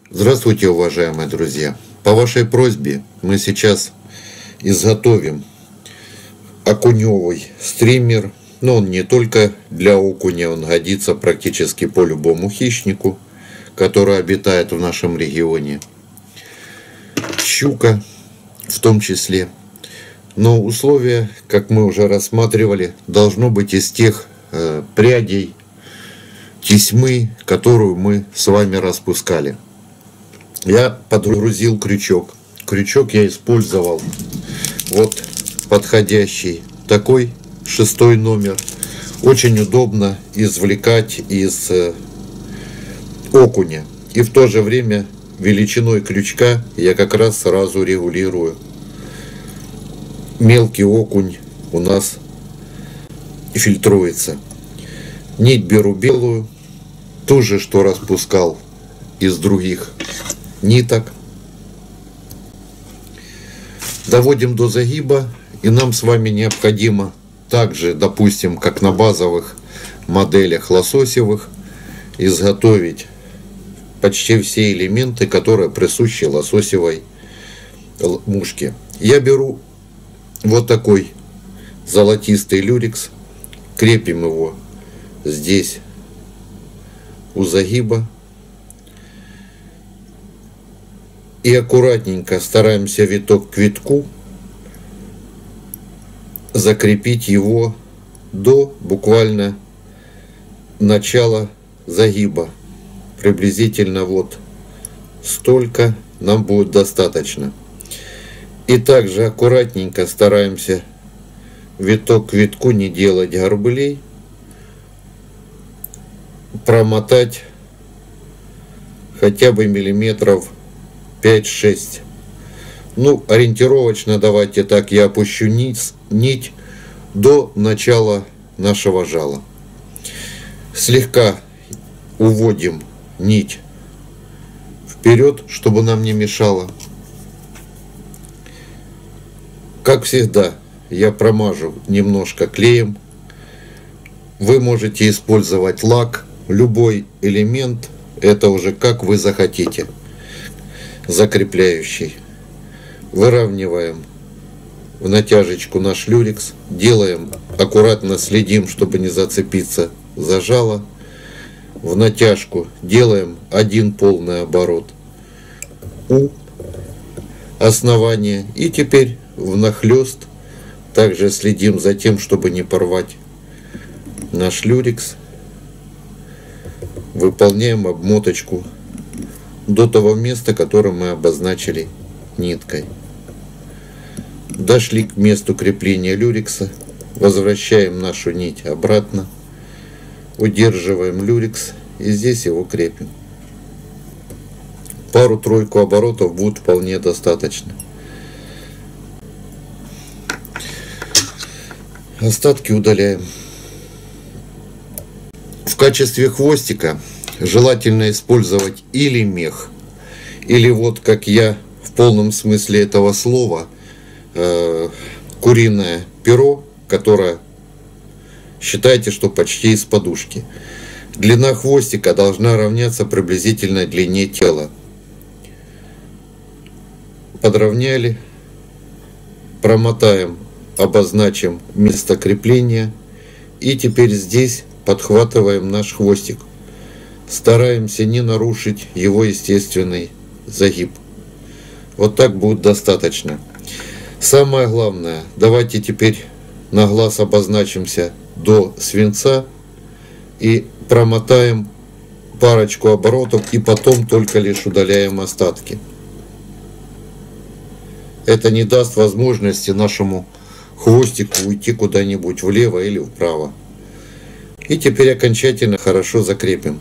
Здравствуйте, уважаемые друзья! По вашей просьбе мы сейчас изготовим окуневый стример. Но он не только для окуня, он годится практически по любому хищнику, который обитает в нашем регионе. Щука в том числе. Но условия, как мы уже рассматривали, должно быть из тех прядей тесьмы, которую мы с вами распускали. Я подгрузил крючок. Крючок я использовал вот подходящий такой 6 номер. Очень удобно извлекать из окуня. И в то же время величиной крючка я как раз сразу регулирую. Мелкий окунь у нас фильтруется. Нить беру белую, ту же, что распускал из других ниток. Доводим до загиба, и нам с вами необходимо также, допустим, как на базовых моделях лососевых, изготовить почти все элементы, которые присущи лососевой мушке. Я беру вот такой золотистый люрекс, крепим его здесь у загиба и аккуратненько стараемся виток к витку закрепить его до буквально начала загиба. Приблизительно вот столько нам будет достаточно. И также аккуратненько стараемся виток к витку не делать горбылей, промотать хотя бы миллиметров 5-6. Ну, ориентировочно давайте так, я опущу нить до начала нашего жала. Слегка уводим нить вперед, чтобы нам не мешало. Как всегда, я промажу немножко клеем. Вы можете использовать лак, любой элемент, это уже как вы захотите, закрепляющий. Выравниваем в натяжечку наш люрекс, делаем аккуратно, следим, чтобы не зацепиться за жало. В натяжку делаем один полный оборот у основания, и теперь внахлёст также следим за тем, чтобы не порвать наш люрекс. Выполняем обмоточку до того места, которое мы обозначили ниткой. Дошли к месту крепления люрекса, возвращаем нашу нить обратно, удерживаем люрекс и здесь его крепим. Пару-тройку оборотов будет вполне достаточно. Остатки удаляем. В качестве хвостика желательно использовать или мех, или вот как я в полном смысле этого слова, куриное перо, которое считайте, что почти из подушки. Длина хвостика должна равняться приблизительно длине тела. Подровняли, промотаем, обозначим место крепления, и теперь здесь подхватываем наш хвостик. Стараемся не нарушить его естественный загиб. Вот так будет достаточно. Самое главное, давайте теперь на глаз обозначимся до свинца и промотаем парочку оборотов, и потом только лишь удаляем остатки. Это не даст возможности нашему хвостику уйти куда-нибудь влево или вправо. И теперь окончательно хорошо закрепим.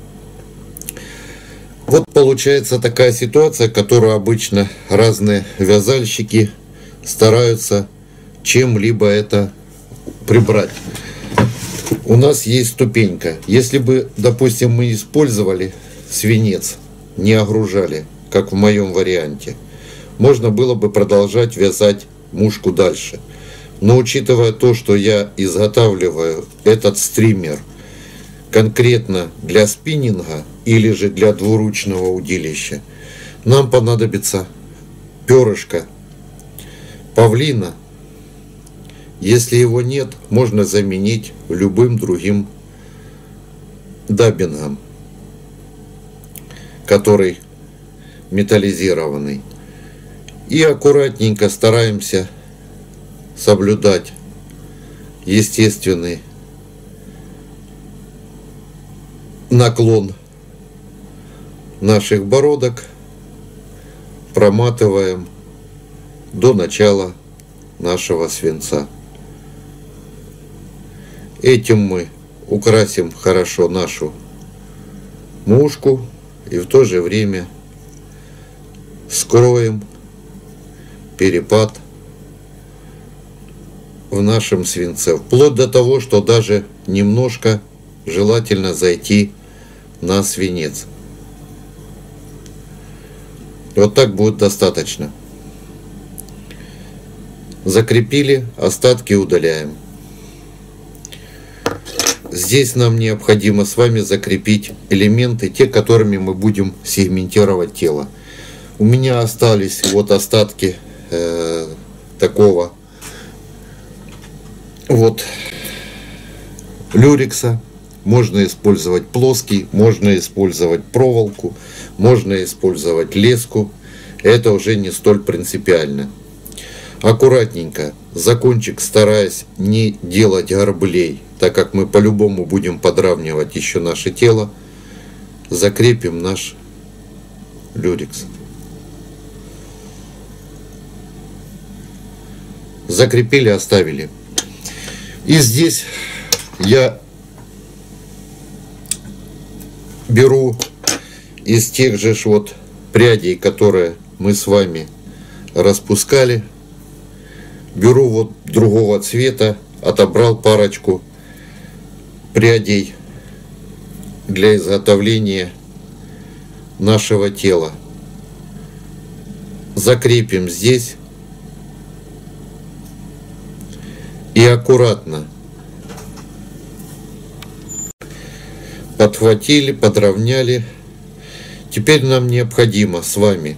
Вот получается такая ситуация, которую обычно разные вязальщики стараются чем-либо это прибрать. У нас есть ступенька. Если бы, допустим, мы использовали свинец, не огружали, как в моем варианте, можно было бы продолжать вязать мушку дальше. Но учитывая то, что я изготавливаю этот стример конкретно для спиннинга или же для двуручного удилища, нам понадобится перышко павлина. Если его нет, можно заменить любым другим даббингом, который металлизированный. И аккуратненько стараемся соблюдать естественный наклон наших бородок, проматываем до начала нашего свинца. Этим мы украсим хорошо нашу мушку и в то же время скроем перепад в нашем свинце, вплоть до того, что даже немножко желательно зайти на свинец. Вот так будет достаточно. Закрепили, остатки удаляем. Здесь нам необходимо с вами закрепить элементы, те, которыми мы будем сегментировать тело. У меня остались вот остатки такого вот люрекса. Можно использовать плоский, можно использовать проволоку, можно использовать леску. Это уже не столь принципиально. Аккуратненько, за кончик стараясь не делать горблей, так как мы по-любому будем подравнивать еще наше тело, закрепим наш люрекс. Закрепили, оставили. И здесь я беру из тех же вот прядей, которые мы с вами распускали, беру вот другого цвета, отобрал парочку прядей для изготовления нашего тела. Закрепим здесь и аккуратно подхватили, подровняли. Теперь нам необходимо с вами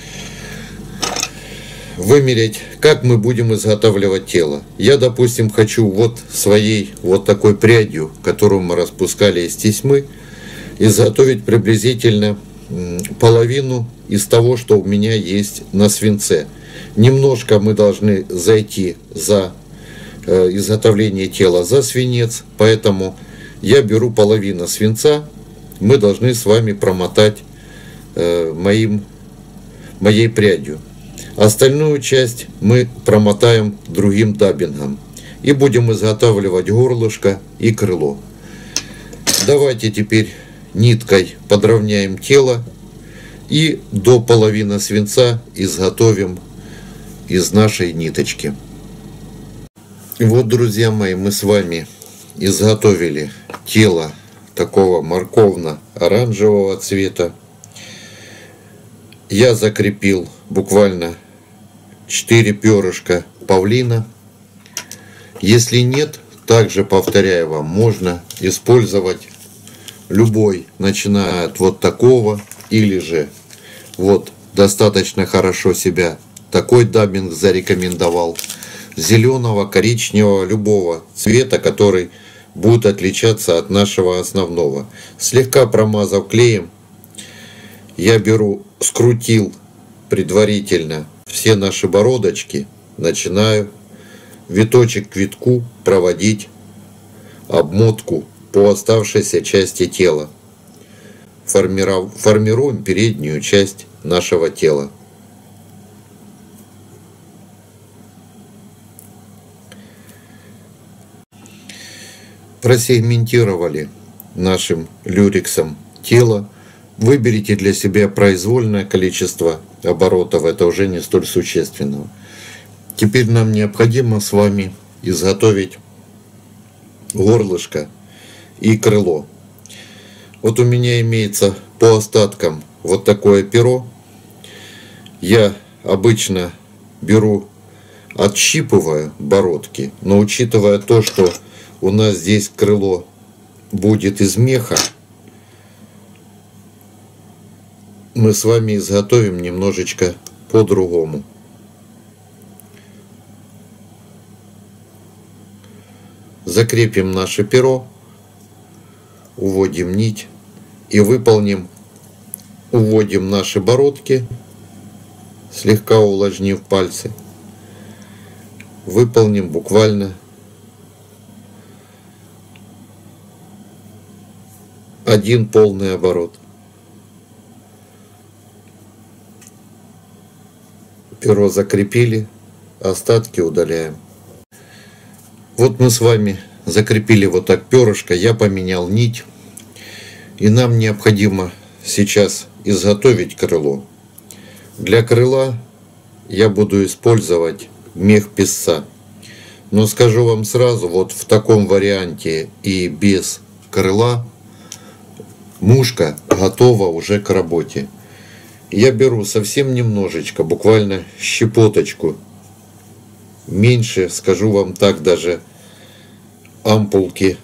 вымерять, как мы будем изготавливать тело. Я, допустим, хочу вот своей вот такой прядью, которую мы распускали из тесьмы, изготовить приблизительно половину из того, что у меня есть на свинце. Немножко мы должны зайти за изготовление тела за свинец, поэтому я беру половину свинца, мы должны с вами промотать моей прядью. Остальную часть мы промотаем другим даббингом и будем изготавливать горлышко и крыло. Давайте теперь ниткой подровняем тело и до половины свинца изготовим из нашей ниточки. И вот, друзья мои, мы с вами изготовили тело такого морковно-оранжевого цвета. Я закрепил буквально 4 перышка павлина. Если нет, также повторяю вам, можно использовать любой, начиная от вот такого, или же вот достаточно хорошо себя такой даббинг зарекомендовал, зеленого, коричневого, любого цвета, который будет отличаться от нашего основного. Слегка промазав клеем, я беру, скрутил предварительно все наши бородочки, начинаю виточек к витку проводить обмотку по оставшейся части тела. Формируем переднюю часть нашего тела. Просегментировали нашим люрексом тело. Выберите для себя произвольное количество оборотов, это уже не столь существенно. Теперь нам необходимо с вами изготовить горлышко и крыло. Вот у меня имеется по остаткам вот такое перо. Я обычно беру, отщипываю бородки, но учитывая то, что у нас здесь крыло будет из меха, мы с вами изготовим немножечко по-другому. Закрепим наше перо, уводим нить и уводим наши бородки, слегка увлажнив пальцы. Выполним буквально один полный оборот. Перо закрепили, остатки удаляем. Вот мы с вами закрепили вот так перышко, я поменял нить, и нам необходимо сейчас изготовить крыло. Для крыла я буду использовать мех писца. Но скажу вам сразу, вот в таком варианте и без крыла мушка готова уже к работе. Я беру совсем немножечко, буквально щепоточку, меньше, скажу вам так, даже ампулки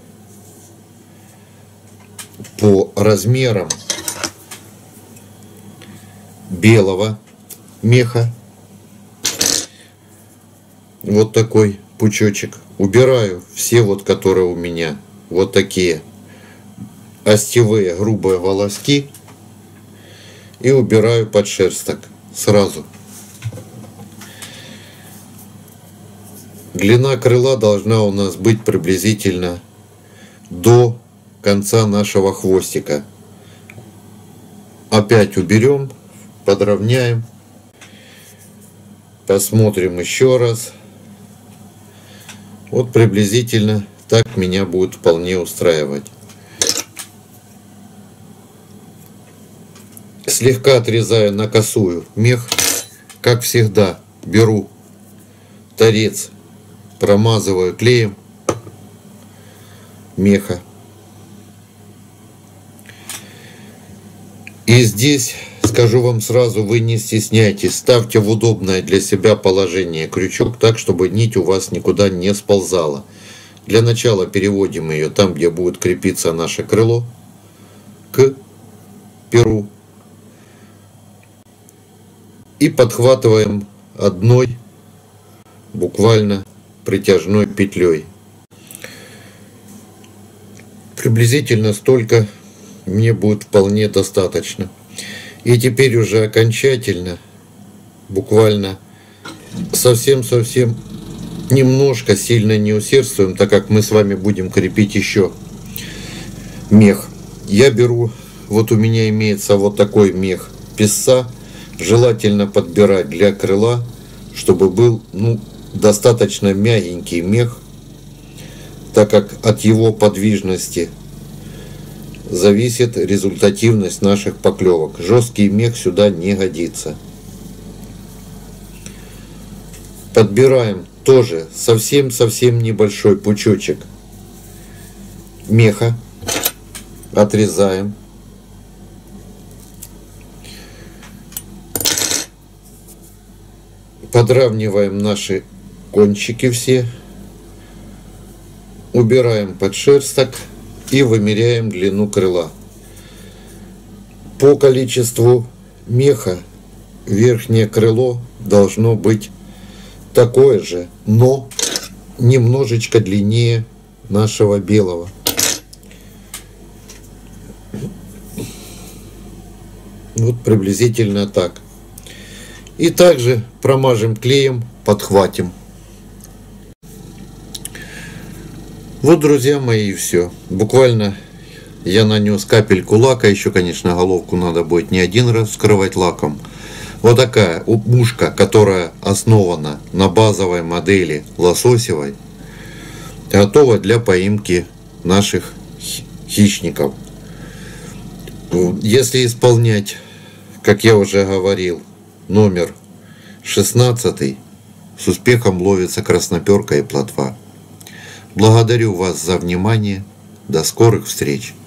по размерам белого меха. Вот такой пучочек. Убираю все вот, которые у меня вот такие остевые грубые волоски, и убираю подшерсток сразу. Длина крыла должна у нас быть приблизительно до конца нашего хвостика. Опять уберем, подровняем, посмотрим еще раз. Вот приблизительно так меня будет вполне устраивать. Слегка отрезаю на косую мех. Как всегда, беру торец, промазываю клеем меха. И здесь, скажу вам сразу, вы не стесняйтесь, ставьте в удобное для себя положение крючок так, чтобы нить у вас никуда не сползала. Для начала переводим ее там, где будет крепиться наше крыло, к перу. И подхватываем одной буквально притяжной петлей. Приблизительно столько мне будет вполне достаточно. И теперь уже окончательно, буквально совсем немножко, сильно не усердствуем, так как мы с вами будем крепить еще мех. Я беру, вот у меня имеется вот такой мех писца. Желательно подбирать для крыла, чтобы был достаточно мягенький мех, так как от его подвижности зависит результативность наших поклевок. Жесткий мех сюда не годится. Подбираем тоже совсем небольшой пучочек меха, отрезаем. Подравниваем наши кончики все, убираем подшерсток и вымеряем длину крыла. По количеству меха верхнее крыло должно быть такое же, но немножечко длиннее нашего белого. Вот приблизительно так. И также промажем клеем, подхватим. Вот, друзья мои, и все. Буквально я нанес капельку лака. Еще, конечно, головку надо будет не один раз скрывать лаком. Вот такая мушка, которая основана на базовой модели лососевой, готова для поимки наших хищников. Если исполнять, как я уже говорил, номер 16, с успехом ловится красноперка и плотва. Благодарю вас за внимание. До скорых встреч!